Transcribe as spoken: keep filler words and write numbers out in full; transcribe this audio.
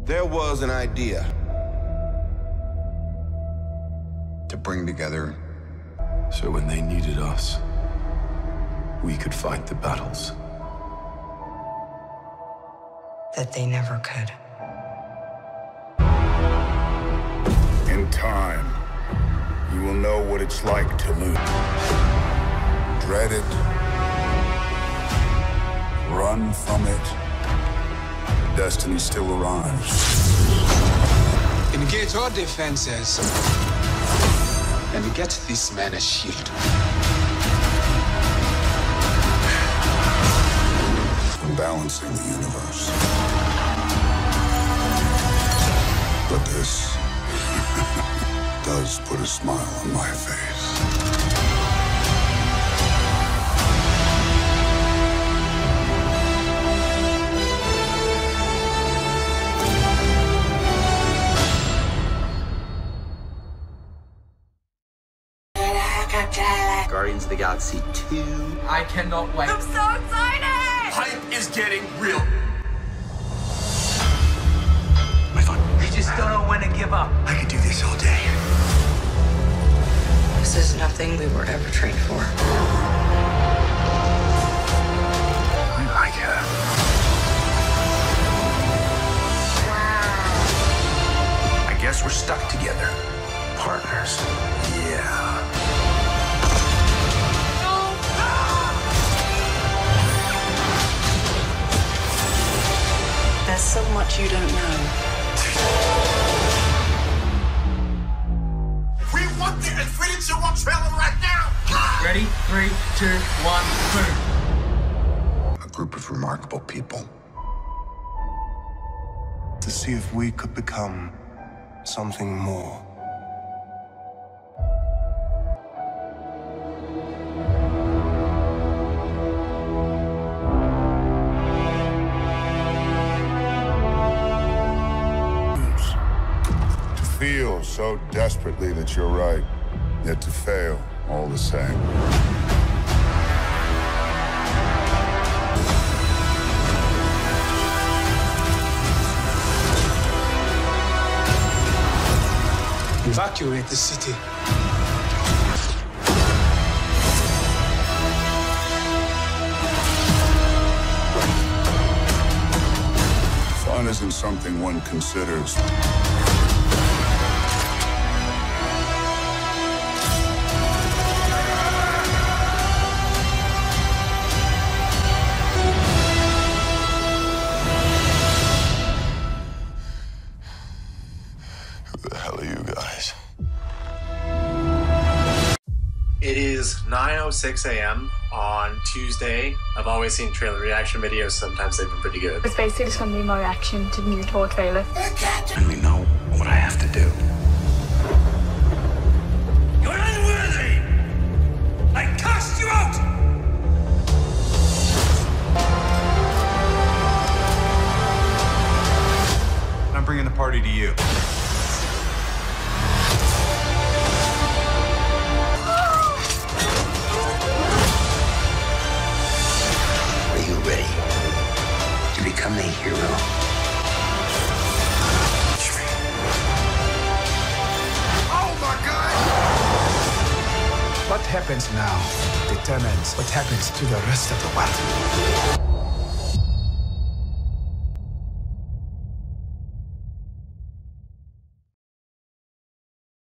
There was an idea to bring together so when they needed us, we could fight the battles that they never could. In time, you will know what it's like to lose. Dread it. Run from it. Destiny still arrives. Engage our defenses and get this man a shield. I'm balancing the universe. But this does put a smile on my face. Guardians of the Galaxy two. I cannot wait. I'm so excited! Hype is getting real. My fun. We just don't know when to give up. I could do this all day. This is nothing we were ever trained for. I like her. I guess we're stuck together. Partners. Yeah. There's so much you don't know. We want the Infinity War trailer right now! Ready? Three, two, one, boom. A group of remarkable people. to see if we could become something more. Feel so desperately that you're right, yet to fail all the same. Evacuate the city. Fun isn't something one considers. Who the hell are you guys? It is nine oh six a m on Tuesday. I've always seen trailer reaction videos. Sometimes they've been pretty good. It's basically just going to be my reaction to the new Thor trailer. And we know what I have to do. You're unworthy! I cast you out! I'm bringing the party to you. Are you ready to become a hero? Oh my God! What happens now determines what happens to the rest of the world.